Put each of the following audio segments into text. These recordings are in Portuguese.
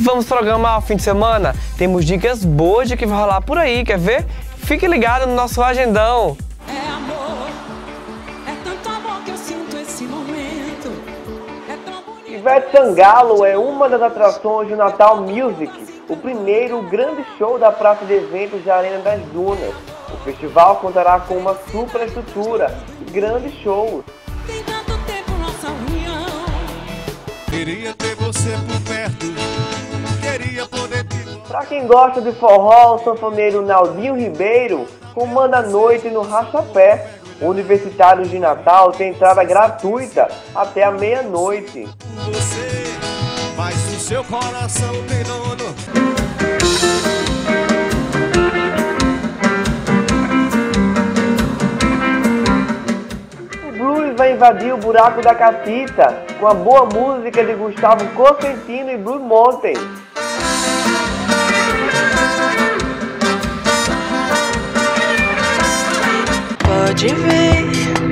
Vamos programar o fim de semana? Temos dicas boas de que vai rolar por aí, quer ver? Fique ligado no nosso agendão. É amor, é tanto amor que eu sinto esse momento. É tão bonito. Ivete Sangalo é uma das atrações do Natal Music, o primeiro grande show da praça de eventos da Arena das Dunas. O festival contará com uma superestrutura e grandes shows. Tem tanto tempo nossa união. Queria ter você por perto, queria poder te... Para quem gosta de forró, o sanfoneiro Naldinho Ribeiro comanda a noite no Rachapé. Universitários de Natal tem entrada gratuita até a meia-noite. Você, mas o seu coração tem dono. O blues vai invadir o buraco da catita com a boa música de Gustavo Cosentino e Blue Mountain. Pode ver,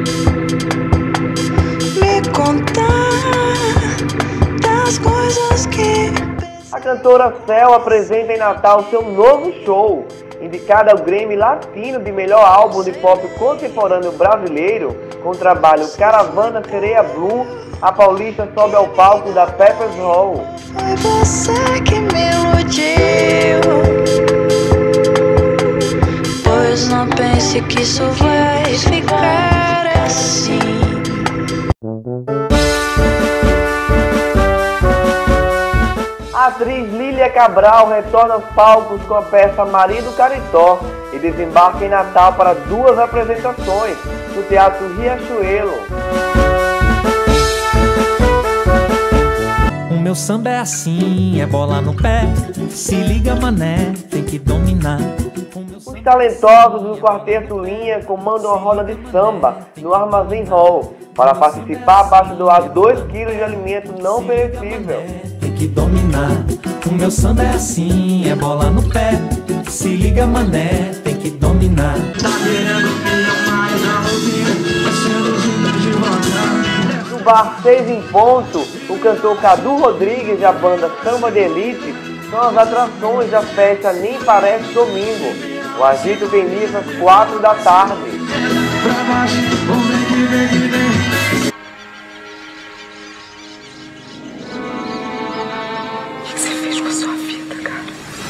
me contar das coisas que... A cantora Céu apresenta em Natal seu novo show. Indicada ao Grammy Latino de melhor álbum de pop contemporâneo brasileiro, com o trabalho Caravana Sereia Blue, a paulista sobe ao palco da Pepper's Hall. Foi você que me iludiu, pois não pense que isso vai ficar assim. A atriz Lília Cabral retorna aos palcos com a peça Marido Caritó e desembarca em Natal para 2 apresentações no Teatro Riachuelo. O meu samba é assim, é bola no pé, se liga mané, tem que dominar. Os talentosos do Quarteto Linha comandam a roda de samba no Armazém Hall. Para participar, basta doar 2 kg de alimento não perecível. Tem que dominar, o meu samba é assim, é bola no pé, se liga mané, tem que dominar. Tá querendo que mais a vai sendo devagar. No bar 6 em ponto, o cantor Cadu Rodrigues e a banda Samba de Elite são as atrações da festa Nem Parece Domingo. O agito tem início às 4 da tarde. O que você fez com a sua vida, cara?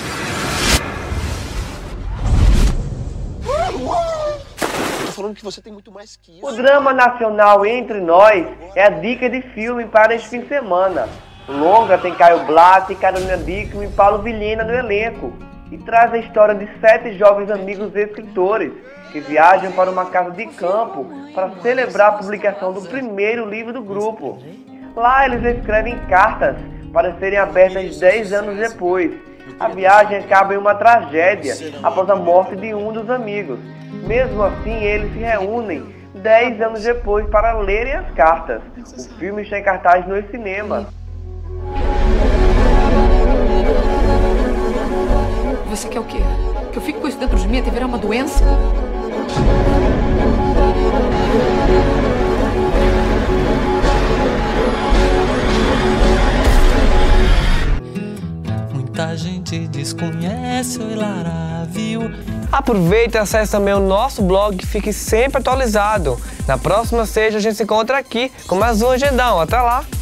Tô falando que você tem muito mais que isso. O drama nacional Entre Nós é a dica de filme para este fim de semana. O longa tem Caio Blatt, Carolina Dickman e Paulo Vilhena no elenco e traz a história de 7 jovens amigos escritores que viajam para uma casa de campo para celebrar a publicação do primeiro livro do grupo. Lá eles escrevem cartas para serem abertas 10 anos depois. A viagem acaba em uma tragédia após a morte de um dos amigos. Mesmo assim, eles se reúnem 10 anos depois para lerem as cartas. O filme está em cartaz nos cinemas. Você quer o quê? Que eu fique com isso dentro de mim até virar uma doença? Muita gente desconhece o Ilara, viu? Aproveita e acesse também o nosso blog que fique sempre atualizado. Na próxima sexta a gente se encontra aqui com mais um agendão. Até lá!